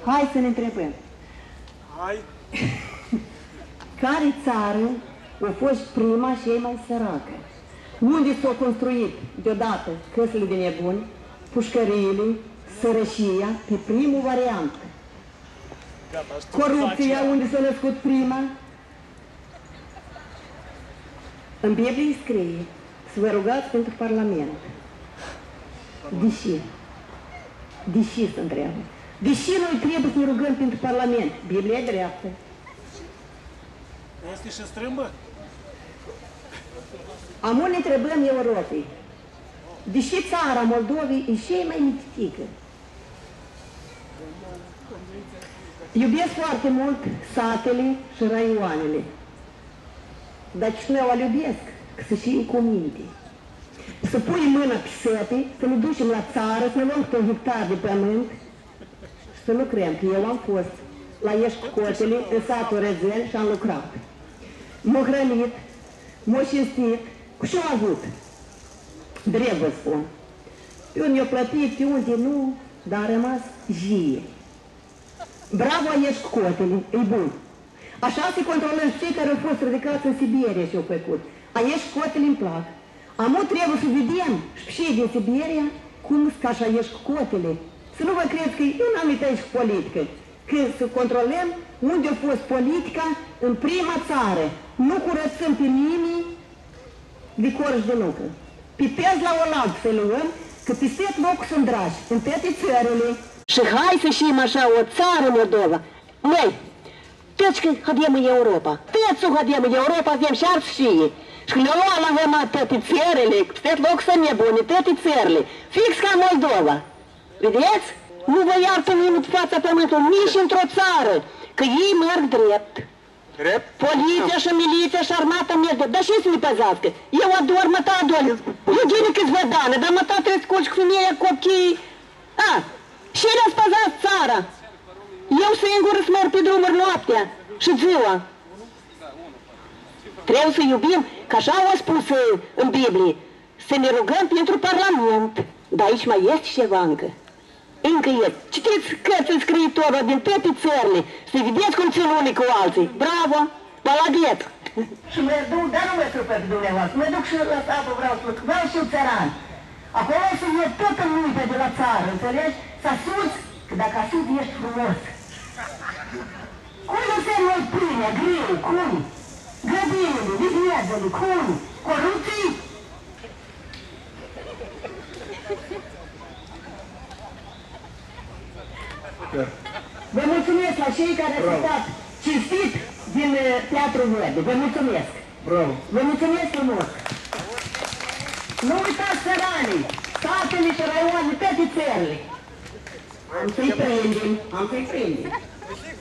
Hai să ne întrebăm. Hai. Care țară a fost prima și ei mai săracă? Unde s-au construit deodată căsile de nebuni, pușcăriile, sărășia, pe primul variant? Corupția, unde s-a născut prima? În Biblie scrie să vă rugați pentru Parlament. Deși se întreabă. Deși noi trebuie să ne rugăm pentru Parlament? Biblia e dreaptă. Este și strâmbă? Amul ne întrebăm Europei. Deși țara Moldovei e cea mai mitică. Iubesc foarte mult satele și raioanele. Dar și noi o iubesc, că să și cu minte. Să pui mâna pe săpe, să ne ducem la țară, să ne luăm câte un hectar de pământ și să lucrăm, că eu am fost la Ieșcotele, în satul Răzăl și am lucrat. M-a hrănit, m-a cinstit, cu ce am avut? Drept vă spun. Pe unde i-a plătit, pe unde nu, dar a rămas vie. Bravo, Ieșcotele, e bun. Așa se controlează cei care au fost ridicați în Siberia și au făcut. A Ieșcotele îmi plac. Amu trebuie să vedem și din Siberia cum sunt așa Ieșcotele. Să nu vă cred că eu n-am uitat aici cu politică. Că să controlăm unde a fost politica în prima țară. Nu curățăm pe nimeni de corși de nucă. Pe pezi la oaltă să luăm, că peste locul sunt dragi, în toate țările. Și hai să știm așa o țară Moldova. Măi, toți că hadem în Europa, toți o hadem în Europa, avem și alți știe. Și când le luăm la toate țările, toate locul sunt nebune, toate țările, fix ca Moldova. Vedeți? Nu vă iartă nimeni pe fața pământului, nici într-o țară, că ei merg drept. Drept? Poliția și miliția și armata merg drept. Dar și să ne păzească? Eu ador, mă ta ador. Eu gine câți vădană, dar mă ta trebuie să culci cu femeia, copiii. Și le-ați păzat țara. Eu singur să merg pe drumuri noaptea și ziua. Trebuie să iubim, că așa au spus în Biblie, să ne rugăm pentru Parlament. Dar aici mai este ceva încă. Încă este. Citiți cărțile scriitorul din toate țările, să vedeți cum țin unii cu alții. Bravo! Balaget! Și mă duc, dar nu mă duc pe dumneavoastră, mă duc și la satul, vreau și țăran. Acolo să iei tot în multe de la țară, înțelegi? Să asuți, că dacă asuți ești frumos. Cum nu se noi pâine, greu, cum? Grădinile, vignezele, cum? Corupții? Vă mulțumesc la cei care ați stat cinstit din Teatrul Verde. Vă mulțumesc. Bravo. Vă mulțumesc frumos. Nu uitați țăranii, satele și raioanele, toate țările. Am să-i prindem, am să-i prindem.